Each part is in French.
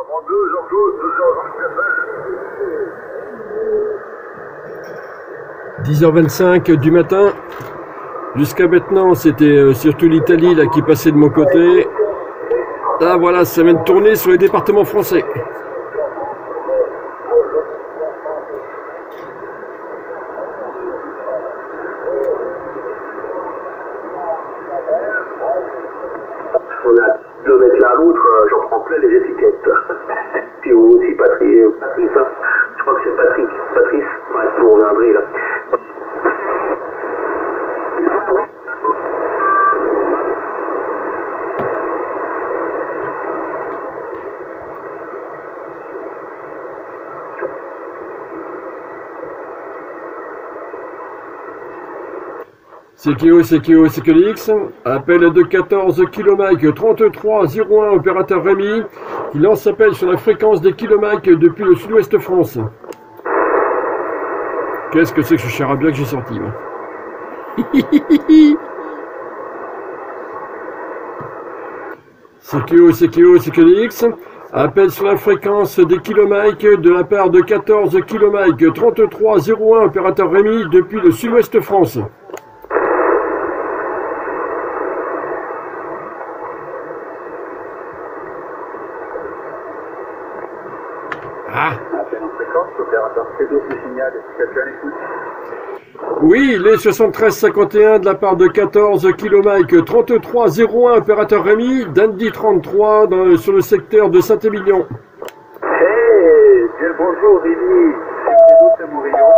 10h25 du matin. Jusqu'à maintenant, c'était surtout l'Italie là qui passait de mon côté. Là, voilà, ça vient de tourner sur les départements français. On a 2 mètres l'un à l'autre, j'en prends plein les étiquettes. Puis aussi Patrice, hein. Je crois que c'est Patrice, ouais, vous reviendrez là. C'est que l'X. Appel de 14 km 3301 opérateur Rémi qui lance appel sur la fréquence des kilomètres depuis le sud-ouest France. Qu'est-ce que c'est que ce charabia que j'ai sorti moi. C'est que l'X. Appel sur la fréquence des kilomètres de la part de 14 km 3301 opérateur Rémi depuis le sud-ouest France. Oui, les 7351 de la part de 14 km 3301 opérateur Rémi, d'Andy 33 sur le secteur de Saint-Émilion. Hey, bien le bonjour Rémi, c'est mon rayon.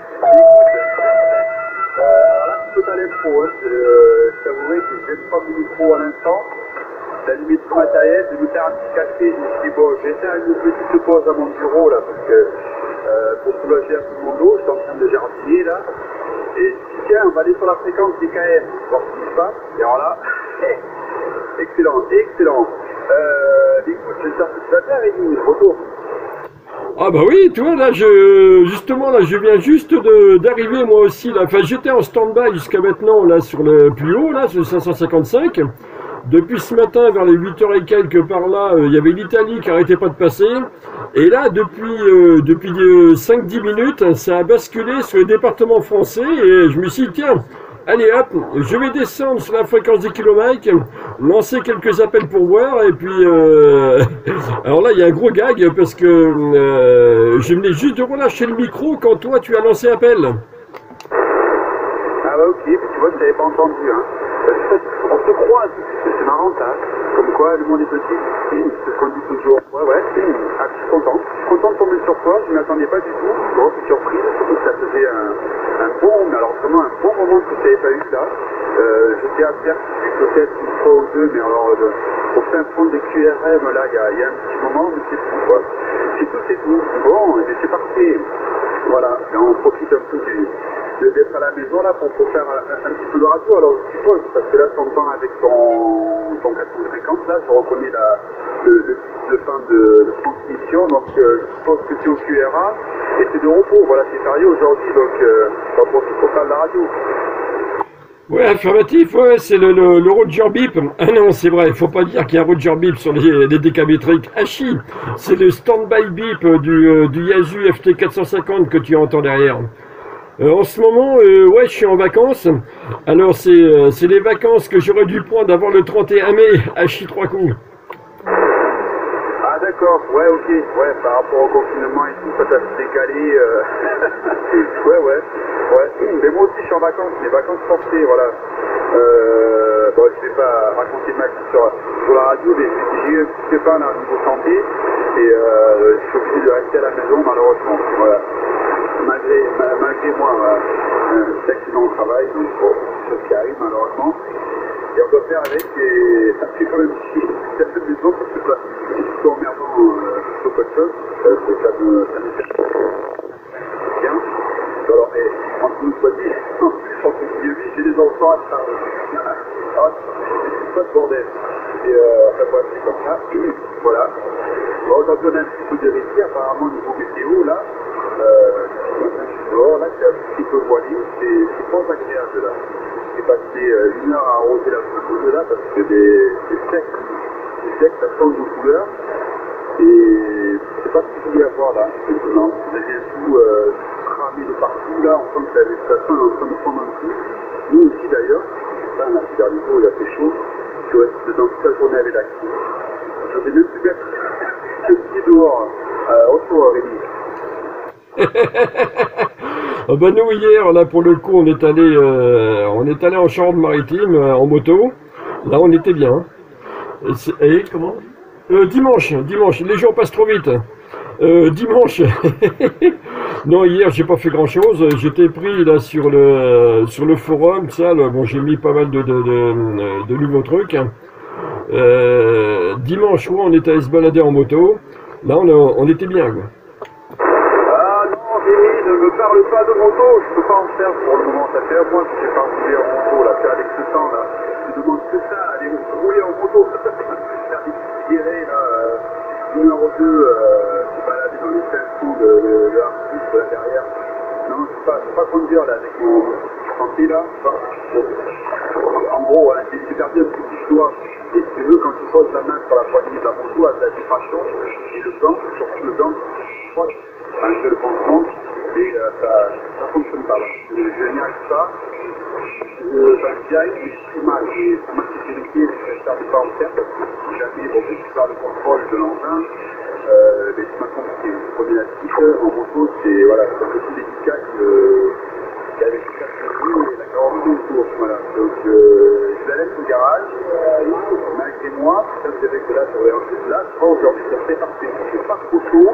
Alors là, tout à l'info, hein, je t'avouerai que je viens de prendre le micro à l'instant. La limite du matériel, de nous faire un petit café, je me suis dit bon, je vais faire une petite pause à mon bureau là, parce que pour soulager un peu mon dos, je suis en train de jardiner là. Et je dis tiens, on va aller sur la fréquence des KM, voir ce qui se passe. Et alors là, excellent. Écoute, j'espère que tu vas bien Rémi, retour. Ah bah oui, tu vois, là, justement, là, je viens juste d'arriver moi aussi, là. Enfin, j'étais en stand-by jusqu'à maintenant, là, sur le plus haut, là, sur le 555. Depuis ce matin, vers les 8h et quelques par là, il y avait l'Italie qui n'arrêtait pas de passer. Et là, depuis 5-10 minutes, ça a basculé sur les départements français. Et je me suis dit, tiens, allez hop, je vais descendre sur la fréquence des kilomètres, lancer quelques appels pour voir. Et puis, alors là, il y a un gros gag parce que je venais juste de relâcher le micro quand toi, tu as lancé appel. Ah bah ok, mais tu vois, je t'avais pas entendu, hein. On se croise, c'est marrant ça, comme quoi le monde est petit, c'est ce qu'on dit toujours. Ouais, ah, je suis content de tomber sur toi, je ne m'attendais pas du tout, grosse surprise, surtout que ça faisait un bon moment que je t'avais pas eu là. J'étais aperçu peut-être une fois ou deux, mais alors au fin fond des QRM là, il y a un petit moment, mais c'est tout quoi. C'est tout. Bon, et c'est parfait. Voilà, et on profite un peu d'être à la maison là pour faire un petit peu de radio. Alors je suppose, parce que là tu entends avec ton 450 là, je reconnais le fin de transmission, donc je suppose que c'est au QRA et c'est de repos, voilà, c'est férié aujourd'hui, donc on profite pour faire de la radio. Ouais, affirmatif, ouais, c'est le Roger Beep. Ah non, c'est vrai, il faut pas dire qu'il y a un Roger Beep sur les décamétriques. Ah chi, c'est le stand-by beep du Yaesu FT450 que tu entends derrière. En ce moment, ouais, je suis en vacances. Alors, c'est les vacances que j'aurais dû prendre avant le 31 mai, à chi 3 coups. Ah d'accord, ouais, ok, ouais, par rapport au confinement et tout, ça s'est décalé. Ouais. Mais moi aussi je suis en vacances, les vacances forcées, voilà. Bon, je vais pas raconter ma vie sur la radio, mais j'ai eu un petit pépin là au niveau santé et je suis obligé de rester à la maison malheureusement. Voilà. Malgré moi, c'est accident au travail, donc bon, c'est chose qui arrive malheureusement. Et on doit faire avec, et ça me fait quand même chier la maison parce que ça, si je suis emmerdant sur quelque chose, ça me fait bien. Alors, entre nous soit dit, en plus, entre guillemets, j'ai des enfants à charge. C'est pas ce bordel. Et enfin bref, c'est comme ça. Voilà. Bon, aujourd'hui, on a un petit peu de récit, apparemment, au niveau météo, là. Je suis dehors, là, c'est un petit peu voilé, c'est pas agréable, là. J'ai passé 1 heure à arroser la photo, là, parce que des secs, ça change de couleur. Et c'est pas ce qu'il voulait avoir là, maintenant. Vous avez tout cramé de partout, là, on sent que la végétation est en train de prendre un coup. Nous aussi d'ailleurs, là, on a fait l'eau, il a fait chaud, je reste dedans toute la journée avec la clim. Je vais même plus mettre le pied dehors. Autre Rémi. Ah bah nous hier, là pour le coup, on est allé en Charente-Maritime en moto. Là, on était bien. Et comment dimanche, les jours passent trop vite. Dimanche, non hier j'ai pas fait grand chose. J'étais pris là sur le forum, ça. Là, bon, j'ai mis pas mal de nouveaux trucs. Dimanche, ouais, on était allé se balader en moto. Là, on était bien, quoi. Ah non, Rémi, ne me parle pas de moto, je peux pas en faire pour le moment. Ça fait un mois que j'ai pas roulé en moto, là, c'est avec ce temps, là. Je demande que ça, aller rouler en moto. Faire des petites virées, là, numéro 2, se balader dans les 500 de l'artiste, là, derrière. Non, je sais pas conduire, là, avec mon santé, là. En gros, hein, j'ai perdu un petit doigt. Et si tu veux, quand tu poses la main sur la poignée de la moto, à la vibration, et le gant, surtout le gant, je crois, un le pansement, et ça fonctionne pas. Je n'y arrive pas. J'y arrive, mais je suis mal. Et pour ma sécurité, je vais faire des pas en terre, parce que si jamais on récupère le contrôle de l'engin, mais c'est pas compliqué. Problématique en moto, c'est voilà, un petit délicat avec le casque de vue et la carrosserie autour. Voilà. Donc je la laisse au garage, malgré moi, ça c'est vrai que là, là, je crois aujourd'hui, ça fait parfait. C'est pas trop chaud.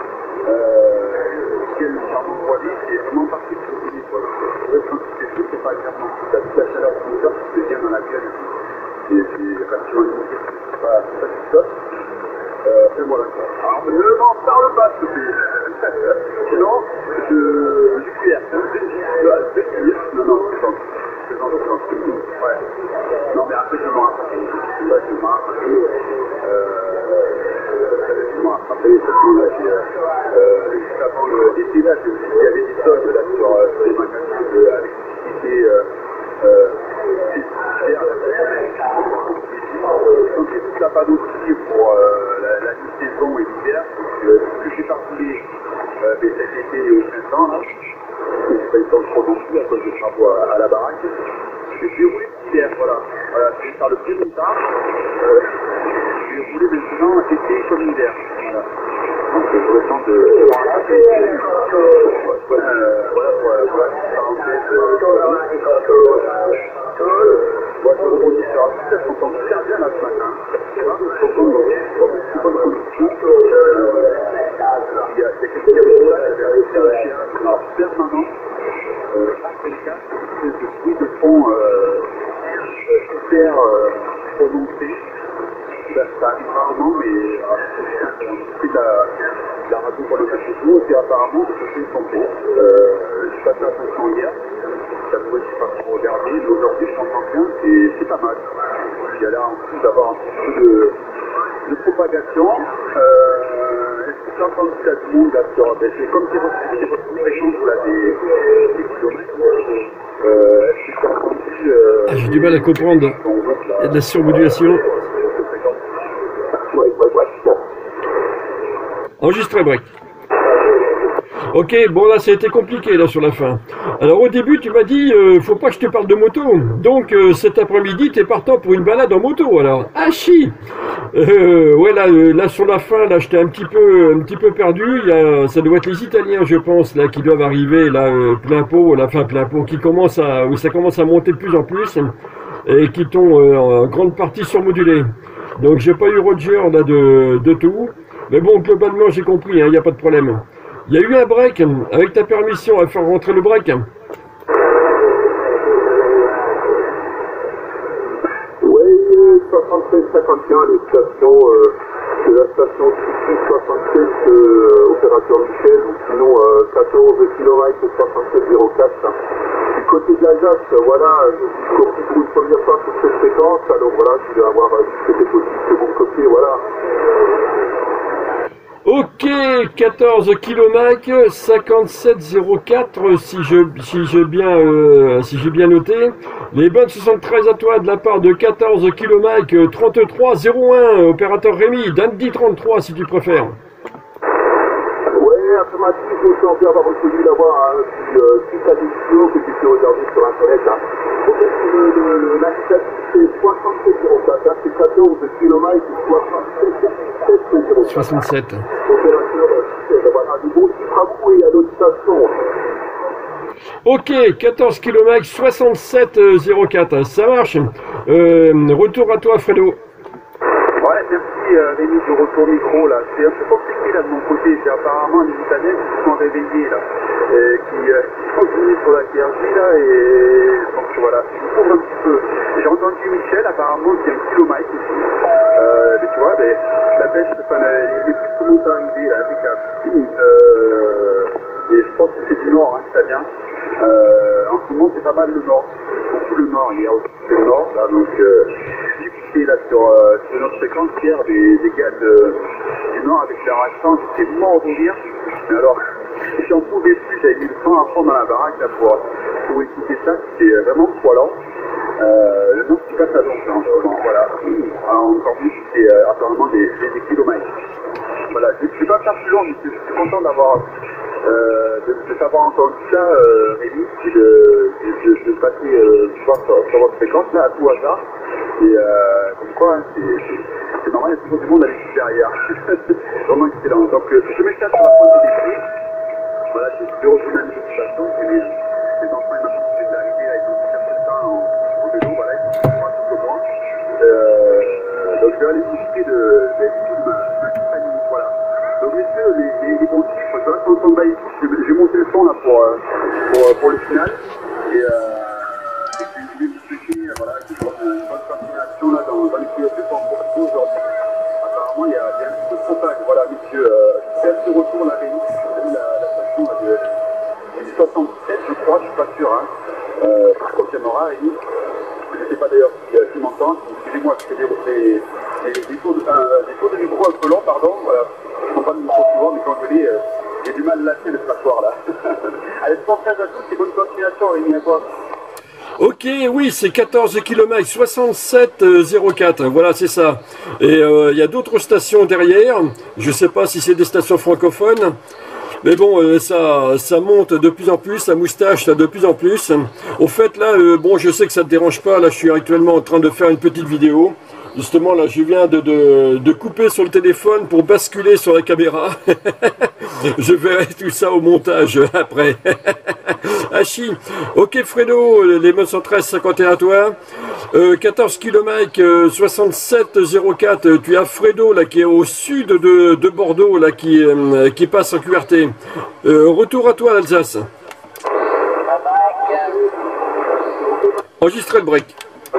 Quel charbon poilé, c'est vraiment parfait pour le quoi. Quand tu fais chaud, c'est pas agréable. Tu as toute la chaleur du moteur qui te vient dans la gueule. C'est rassurant, c'est pas du top. Et voilà. Alors, ne m'en parle pas, s'il te plaît. Sinon, je suis là. Non, c'est gentil. Ouais. Non, mais après, je m'en rattrape. Je m'en rattrape. Juste avant l'été, là, il y avait des soldes là, sur les magasins d'électricité. Donc j'ai toute la panoplie pour la mi-saison et l'hiver. Ce que j'ai pas roulé cet été et au printemps, là, j'ai pas eu le temps de trop non plus à cause des travaux à la baraque. J'ai roulé l'hiver, voilà. Je vais faire le plus tard. Je vais rouler maintenant été comme hiver. Voilà. Donc j'aurai le temps de moi, je rebondis sur la piste, on s'entend super bien là ce matin. Il y a quelqu'un qui a réussi à lâcher un permanent après le casque, une espèce de bruit de fond super prononcé. Ça arrive rarement, mais on fait de la radio pour le casque et apparemment, je fais une santé. J'ai pas fait attention hier. Ça pourrait pas trop regarder, mais aujourd'hui je m'entends bien et c'est pas mal. Il y a là en plus d'avoir un petit peu de propagation. Est-ce que tu as entendu ça du monde là sur comme c'est votre fréquence là des kilomètres, est-ce que tu as entendu j'ai du mal à comprendre. Il y a de la surmodulation. Ouais. Enregistré, break. Ok, bon là ça a été compliqué là sur la fin. Alors au début tu m'as dit faut pas que je te parle de moto. Donc cet après-midi tu es partant pour une balade en moto alors. Ah chi ouais là sur la fin là j'étais un petit peu perdu. Ça doit être les Italiens je pense là qui doivent arriver là plein pot, où ça commence à monter de plus en plus et qui t'ont en grande partie surmodulé. Donc j'ai pas eu Roger là de tout. Mais bon globalement j'ai compris, il n'y a pas de problème. Il y a eu un break, avec ta permission, à faire rentrer le break. Oui, 73-51, les stations, c'est la station 67 opérateur Michel, ou sinon 14 km 6704. Du côté de l'Alsace, voilà, je copie pour une première fois sur cette fréquence, alors voilà, je vais avoir, si c'était possible, c'est mon copier, voilà. Ok, 14 km, 57,04 si j'ai bien noté. Les bonnes 73 à toi de la part de 14 km, 33,01, opérateur Rémi, Dandy 33 si tu préfères. Ouais, informatique, je suis en train d'avoir reconnu d'avoir si tu as des vidéos que tu peux regarder sur Internet. Hein. En fait, la statistique, c'est 67,04, hein, c'est 14 km, 67,04. 67. Opérateur, voilà, du bon titre à vous et à notre station. Ok, 14 km, 67,04, ça marche. Retour à toi, Fredo. Ouais, merci Rémi du retour micro là. C'est un peu compliqué là de mon côté. J'ai apparemment des Italiens qui se sont réveillés là, et qui sont venus sur la TRJ là, et donc voilà, je me couvre un petit peu. J'ai entendu Michel apparemment qui est un kilomètre ici. Mais tu vois, la pêche, enfin, il est plus comment ça arrivé là, impeccable. Et je pense que c'est du nord, hein, ça vient. En ce moment, c'est pas mal le nord. Beaucoup le nord, il y a aussi le nord, là, donc j'ai écouté là sur notre fréquence hier des gars du nord avec leur accent, j'étais mort de rire. Mais alors, j'en pouvais plus, j'avais mis le temps à prendre dans la baraque là, pour écouter ça, c'était vraiment poilant. Le nord, c'est pas ça donc, en ce moment, voilà. Encore plus, c'est apparemment des kilomètres. Voilà, je ne vais pas faire plus long, mais je suis content d'avoir de t'avoir entendu ça, Rémi, et de passer voir sur votre fréquence là à tout hasard. Et comme quoi, hein, c'est normal, il y a toujours du monde à l'équipe derrière. Vraiment excellent. Donc je mets ça sur la pointe des pieds. Voilà, j'ai retourné à l'administration, j'ai les enfants et ma fille qui viennent d'arriver, là, ils ont cherché le temps en vélo, voilà, ils sont plus loin que moi. Donc je vais aller discuter de ma compagnie, voilà. Donc messieurs, les bons chiffres, je reste en train de bailler tout, j'ai monté le son là pour le final. Et je vais vous souhaiter, voilà, une bonne continuation là dans les QFP pour aujourd'hui. Apparemment, il y a un petit peu de contact, voilà, messieurs. C'est à ce retour, la Rémi, la station là, du 77, je crois, je suis pas sûr, hein. Je confirmera, Rémi. Je ne sais pas d'ailleurs qui m'entend. Excusez-moi, parce que des tours de micro un peu longs, pardon. Voilà. Je ne prends pas de micro souvent, mais quand je l'ai, j'ai du mal à lâcher le passoire là. Allez, je pense à tous et bonne continuation, Rémi, à toi. Ok, oui, c'est 14 km, 67,04, voilà, c'est ça. Et il y a d'autres stations derrière, je ne sais pas si c'est des stations francophones, mais bon, ça monte de plus en plus, ça moustache de plus en plus. Au fait, là, bon, je sais que ça ne te dérange pas, là, je suis actuellement en train de faire une petite vidéo. Justement, là, je viens de couper sur le téléphone pour basculer sur la caméra. Je verrai tout ça au montage après. Hachi. Ok, Fredo, les 913 51 à toi. 14 km, 67,04. Tu as Fredo, là, qui est au sud de Bordeaux, là, qui passe en QRT. Retour à toi, l'Alsace. Enregistrez le break.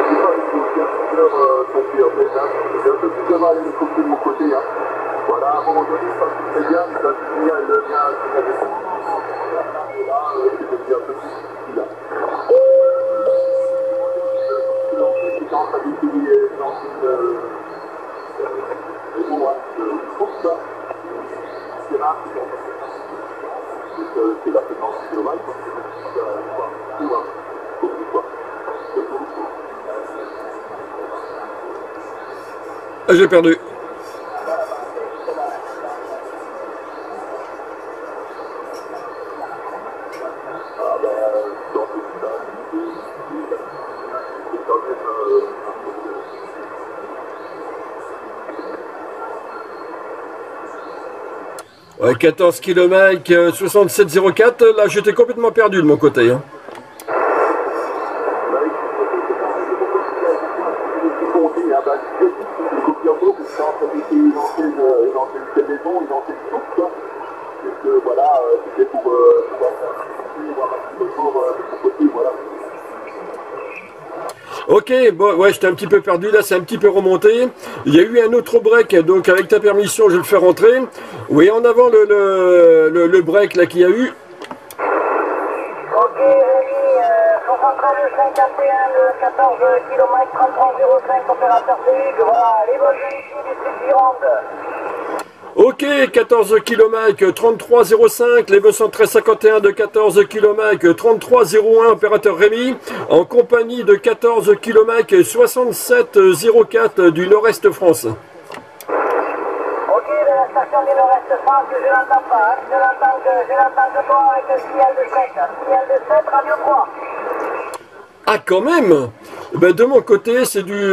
J'ai un peu plus de mal à les de mon côté. Hein. Voilà, à un moment donné, ça se fait bien, mais ça se finit à le lien à la descente. Et là, c'est devenu un peu plus difficile. C'est quand ça définit dans une... Mais bon, ouais, je trouve ça. C'est rare, c'est la fréquence globale. Ah, j'ai perdu. Ouais, 14 km, 67,04. Là, j'étais complètement perdu de mon côté. Hein. Ok, bon, ouais, j'étais un petit peu perdu, là c'est un petit peu remonté. Il y a eu un autre break, donc avec ta permission, je vais le faire rentrer. Oui, en avant le break là qu'il y a eu. Ok, Rémi, 73 51, 14 km, 33,05, opérateur CU, voilà, les vols ici du Sud Gironde. Ok, 14 km, 33,05, les 213,51 de 14 km, 33,01, opérateur Rémi, en compagnie de 14 km, 67,04 du Nord-Est France. Ok, de la station du Nord-Est France, je n'entends pas. Hein. Je n'entends que toi avec le signal de 7. Signal de 7, radio 3. Ah, quand même. Ben, de mon côté, c'est du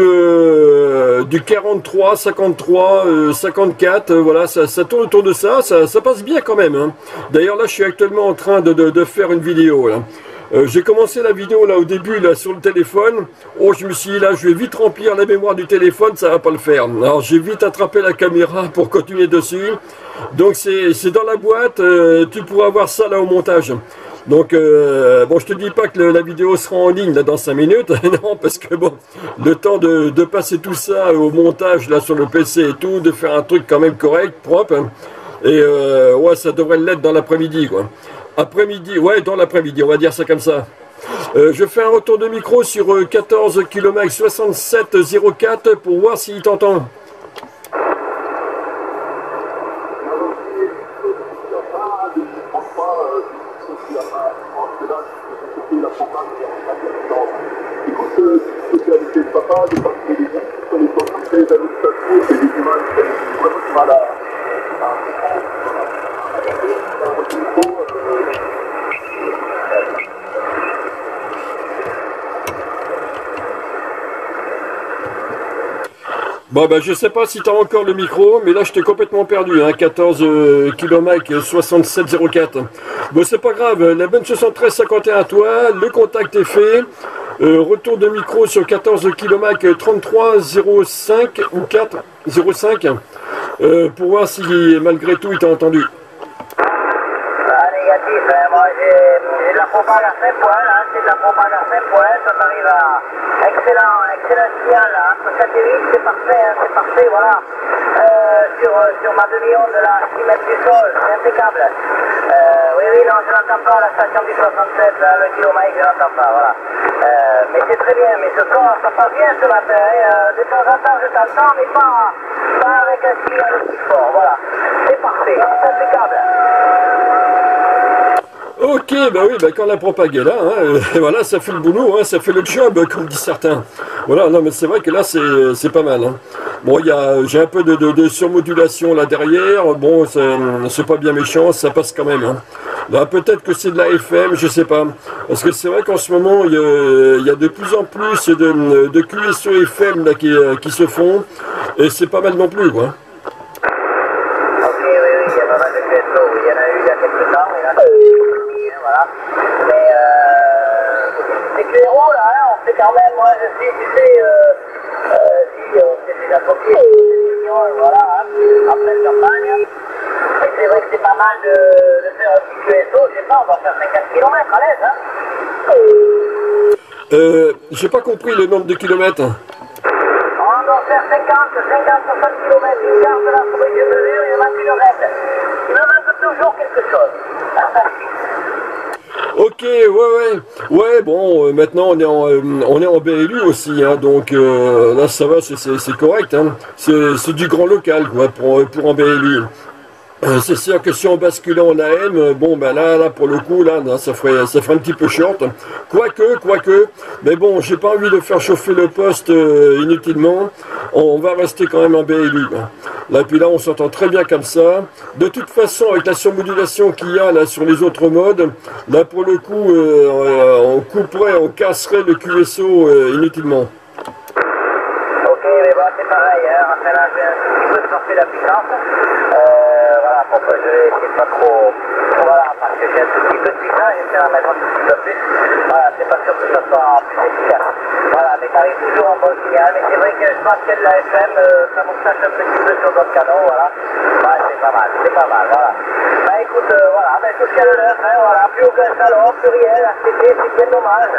43, 53, 54, voilà, ça tourne autour de ça, ça passe bien quand même. Hein. D'ailleurs, là, je suis actuellement en train de faire une vidéo. Là. J'ai commencé la vidéo là au début là sur le téléphone. Oh, je me suis dit là, je vais vite remplir la mémoire du téléphone, ça va pas le faire. Alors, j'ai vite attrapé la caméra pour continuer dessus. Donc, c'est dans la boîte, tu pourras voir ça là au montage. Donc, bon, je te dis pas que la vidéo sera en ligne là dans 5 minutes, non, parce que bon, le temps de passer tout ça au montage là sur le PC et tout, de faire un truc quand même correct, propre, hein, et ouais, ça devrait l'être dans l'après-midi, quoi. Après-midi, ouais, dans l'après-midi, on va dire ça comme ça. Je fais un retour de micro sur 14 km 67,04 pour voir s'il t'entend. Bon, ben, je sais pas si tu as encore le micro, mais là je t'ai complètement perdu, hein, 14 km 67,04. Bon, c'est pas grave, la bonne 73,51 à toi, le contact est fait. Retour de micro sur 14 km 33,05 ou 4,05 pour voir si malgré tout il t'a entendu. Négatif, hein. Moi j'ai de la propagande à 5 points, là. C'est de la propagande à 5 points, ça t'arrive à excellent signal, là. Entre satellite, c'est parfait, hein, c'est parfait, voilà. Sur ma demi-onde, là, 6 mètres du sol, c'est impeccable. Oui, non, je n'entends pas la station du 67, là, le kilomètre, je n'entends pas, voilà. Mais c'est très bien, mais ce soir, ça passe bien ce matin, hein. De temps en temps, je t'entends, mais pas avec un signal aussi fort, voilà. C'est parfait, c'est impeccable. Ok, bah oui, bah quand la propagande est là, hein, voilà, ça fait le boulot, hein, ça fait le job, comme disent certains. Voilà, non, mais c'est vrai que là, c'est pas mal. Hein. Bon, j'ai un peu de surmodulation là derrière, bon, c'est pas bien méchant, ça passe quand même. Hein. Là, peut-être que c'est de la FM, je sais pas. Parce que c'est vrai qu'en ce moment, il y a de plus en plus de QSO FM là, qui se font, et c'est pas mal non plus, quoi. Il y a pas mal de QSO, il y en a eu il y a quelques temps, et là, voilà. Mais c'est que héros là, hein, on sait quand même, moi je suis, tu sais, si on s'est déjà copié, voilà, hein, en pleine campagne. Et c'est vrai que c'est pas mal de faire un petit QSO, je sais pas, on va faire 50 km à l'aise, hein. J'ai pas compris le nombre de kilomètres. On doit faire 50, 60 km, une carte là, pour que je mesure, il me manque une raide. Il me manque toujours quelque chose. Ok, ouais, bon, maintenant on est en BLU aussi, hein, donc là ça va, c'est correct, hein, c'est du grand local, quoi, pour en BLU. C'est sûr que si on basculait en AM, bon ben là pour le coup là ça ferait un petit peu short. Quoique, mais bon, j'ai pas envie de faire chauffer le poste inutilement. On va rester quand même en BLU. Là puis là on s'entend très bien comme ça. De toute façon avec la surmodulation qu'il y a là sur les autres modes, là pour le coup on couperait, on casserait le QSO inutilement. Ok, mais bon c'est pareil, hein. Enfin là je vais un petit peu sortir la puissance. Voilà, pour que je vais essayer de pas trop. Voilà, parce que j'ai un tout petit peu de puissance, j'essaie d'en mettre un tout petit peu plus. Voilà, c'est pas sûr que ça soit plus efficace. Voilà, mais t'arrives toujours en bon signal. Mais c'est vrai que je pense qu'il y a de la FM, ça vous sache un petit peu sur d'autres canaux, voilà. Ouais, c'est pas mal, voilà. Bah écoute, voilà, ben tout ce qu'il y a de neuf, hein, voilà, plus aucun salon, plus rien, c'est bien dommage.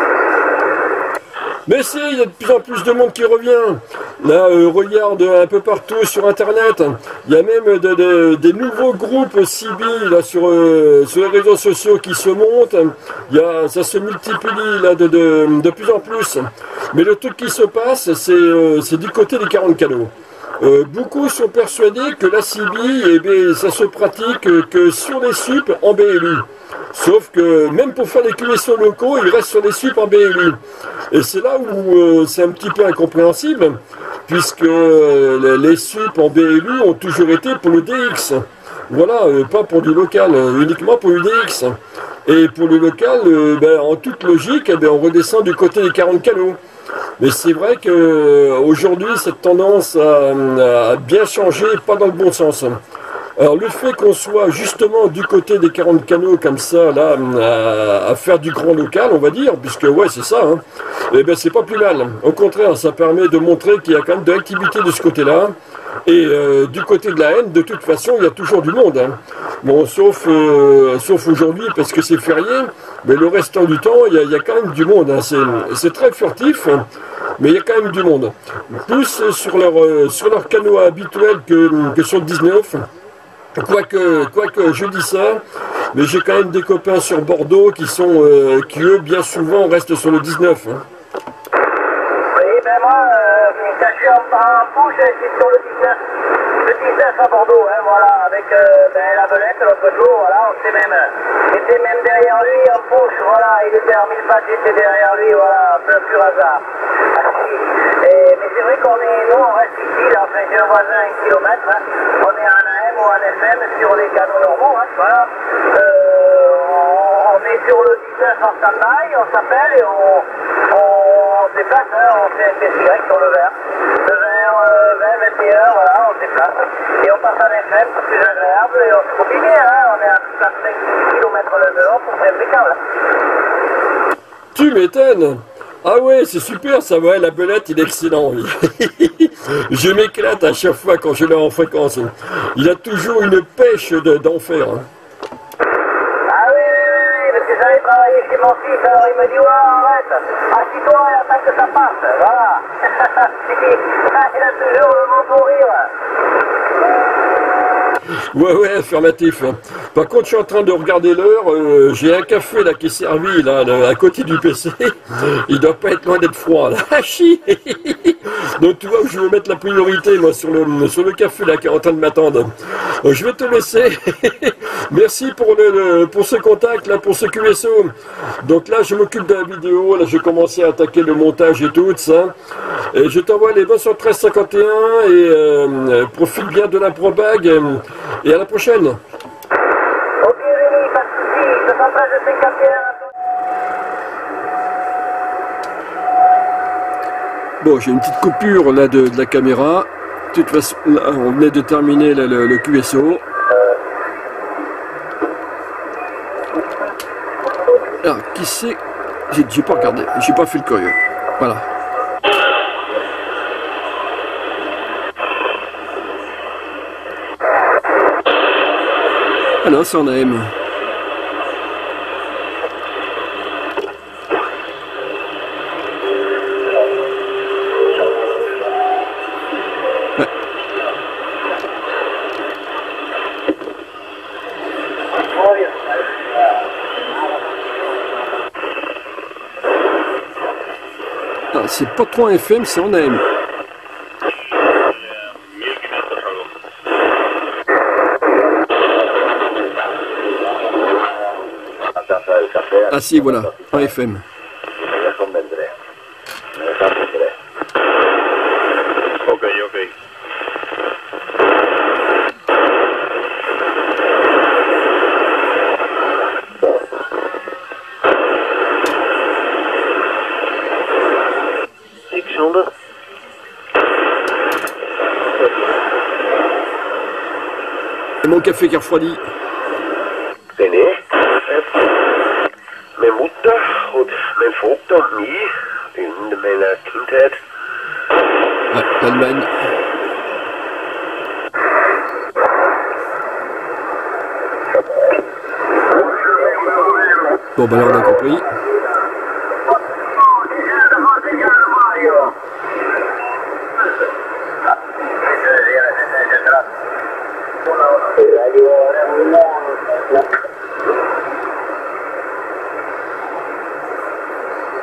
Mais si, il y a de plus en plus de monde qui revient. Là, regarde un peu partout sur Internet. Il y a même des nouveaux groupes CB là, sur les réseaux sociaux qui se montent. Ça se multiplie là, de plus en plus. Mais le truc qui se passe, c'est du côté des 40 canaux. beaucoup sont persuadés que la CB, eh bien, ça se pratique que sur les supes en BLU. Sauf que même pour faire des QSO locaux, ils restent sur des supes en BLU. Et c'est là où c'est un petit peu incompréhensible, puisque les supes en BLU ont toujours été pour le DX. Voilà, pas pour du local, uniquement pour du DX. Et pour le local, en toute logique, eh bien, on redescend du côté des 40 canaux. Mais c'est vrai qu'aujourd'hui, cette tendance a bien changé, pas dans le bon sens. Alors le fait qu'on soit justement du côté des 40 canaux comme ça, là, à faire du grand local, on va dire, puisque ouais, c'est ça, hein, eh ben c'est pas plus mal. Au contraire, ça permet de montrer qu'il y a quand même de l'activité de ce côté-là. Et du côté de la haine, de toute façon, il y a toujours du monde. Hein. Bon, sauf aujourd'hui, parce que c'est férié, mais le restant du temps, il y a quand même du monde. Hein. C'est très furtif, mais il y a quand même du monde. Plus sur leur canot habituel que sur le 19. Quoique je dis ça, mais j'ai quand même des copains sur Bordeaux qui eux, bien souvent, restent sur le 19. Hein. Oui, ben moi, quand je suis en pouche, je suis sur le 19. Le 19 à Bordeaux, hein, voilà, avec la belette, l'autre jour, voilà, j'étais même derrière lui en pouche, voilà, il était en 1000 pattes, j'étais derrière lui, voilà, un peu pur hasard. Mais c'est vrai nous on reste ici, là, enfin j'ai un voisin à 1 kilomètre, hein, on est en AM ou en FM sur les canaux normaux, hein, voilà. On est sur le 19 en stand-by, on s'appelle et on se déplace, hein, on fait un test direct sur le verre. Le verre 20, 21, voilà, on se déplace. Et on passe en FM, c'est plus agréable et on se copie bien, hein, on est à 5 km l'un de l'autre, c'est impeccable. Tu m'étonnes. Ah ouais, c'est super ça, ouais, la belette, il est excellent. Je m'éclate à chaque fois quand je l'ai en fréquence. Il a toujours une pêche d'enfer. Hein. Ah oui, parce que j'allais travailler chez mon fils, alors il me dit, ouais, arrête, assis-toi et attends que ça passe, voilà. Il a toujours le mot pour rire. Ouais, affirmatif. Par contre, je suis en train de regarder l'heure. J'ai un café là qui est servi là à côté du PC. Il doit pas être loin d'être froid là. Donc tu vois où je vais mettre la priorité moi sur le café là qui est en train de m'attendre. Donc, je vais te laisser. Merci pour ce contact là, pour ce QSO. Donc là, je m'occupe de la vidéo. Là, j'ai commencé à attaquer le montage et tout ça. Et je t'envoie les 21351 et profite bien de la probag. Et à la prochaine. Ok Rémi, pas de soucis, 73 51. Bon, j'ai une petite coupure là de la caméra. De toute façon, là, on venait de terminer là, le QSO. Alors, qui c'est? J'ai pas regardé, j'ai pas fait le curieux. Voilà. Ah non, c'est en AM. Ouais. Ah, c'est pas trop en FM, c'est en AM. Ah si, voilà, en FM. Ok. Et mon café qui a refroidi. Mijn moeder en mijn voogd en mij in mijn kindheid. Ouais, l'Allemagne. Bon, bah là on a compris.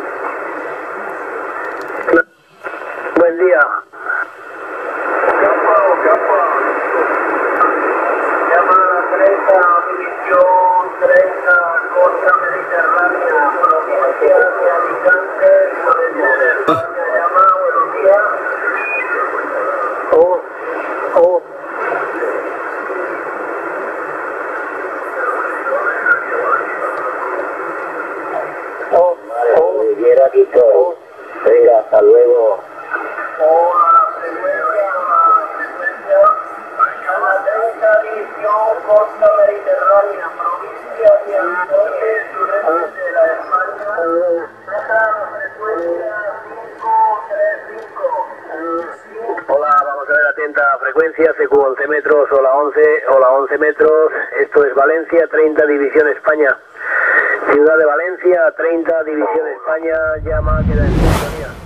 Buen día. 30, división 30, costa mediterránea, provincia de Alicante, Valencia de España, llama, buenos días. Vale, quiera, aquí estoy. Venga, hasta luego. Hola, frecuencia, la 30 división, costa mediterránea, provincia de Alicante, sureste de la España, deja frecuencia 535. Hola, vamos a ver, atenta, frecuencia CQ 11 metros, hola 11 metros, esto es Valencia, 30 división España. Ciudad de Valencia, 30 división España, llama, queda en sintonía.